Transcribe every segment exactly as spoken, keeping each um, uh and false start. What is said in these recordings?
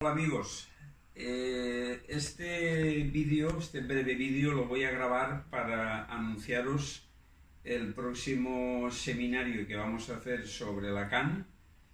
Hola amigos, eh, este vídeo, este breve vídeo lo voy a grabar para anunciaros el próximo seminario que vamos a hacer sobre Lacan,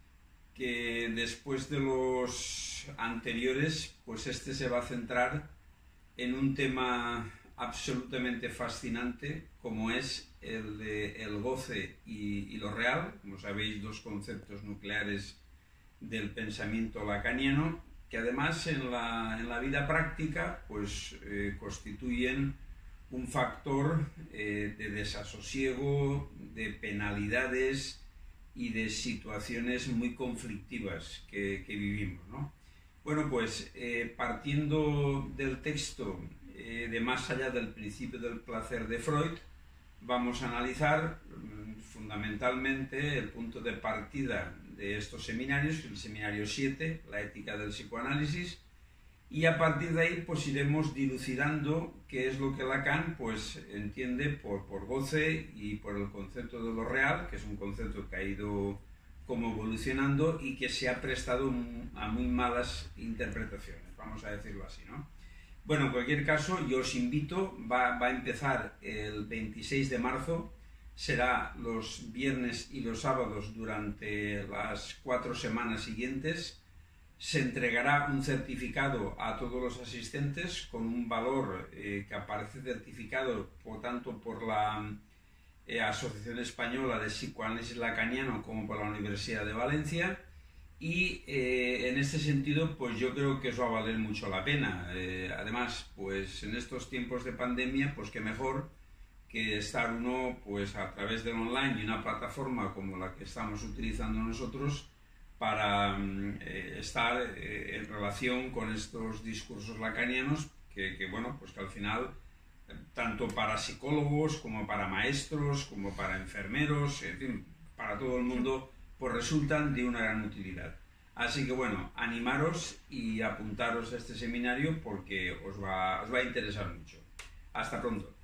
que después de los anteriores, pues este se va a centrar en un tema absolutamente fascinante como es el de el goce y, y lo real, como sabéis, dos conceptos nucleares del pensamiento lacaniano, que además en la, en la vida práctica pues eh, constituyen un factor eh, de desasosiego, de penalidades y de situaciones muy conflictivas que, que vivimos, ¿no? Bueno, pues eh, partiendo del texto eh, de Más allá del principio del placer de Freud, vamos a analizar fundamentalmente el punto de partida de estos seminarios, el seminario siete, la ética del psicoanálisis, y a partir de ahí pues iremos dilucidando qué es lo que Lacan pues entiende por, por goce y por el concepto de lo real, que es un concepto que ha ido como evolucionando y que se ha prestado a muy malas interpretaciones, vamos a decirlo así, ¿no? Bueno, en cualquier caso, yo os invito, va, va a empezar el veintiséis de marzo, será los viernes y los sábados durante las cuatro semanas siguientes. Se entregará un certificado a todos los asistentes con un valor eh, que aparece certificado por tanto por la eh, Asociación Española de Psicoanálisis Lacaniano como por la Universidad de Valencia. Y eh, en este sentido, pues yo creo que eso va a valer mucho la pena. Eh, además, pues en estos tiempos de pandemia, pues qué mejor que estar uno pues a través del online y una plataforma como la que estamos utilizando nosotros para eh, estar eh, en relación con estos discursos lacanianos que, que, bueno, pues que al final, tanto para psicólogos como para maestros, como para enfermeros, en fin, para todo el mundo, pues resultan de una gran utilidad. Así que bueno, animaros y apuntaros a este seminario porque os va, os va a interesar mucho. Hasta pronto.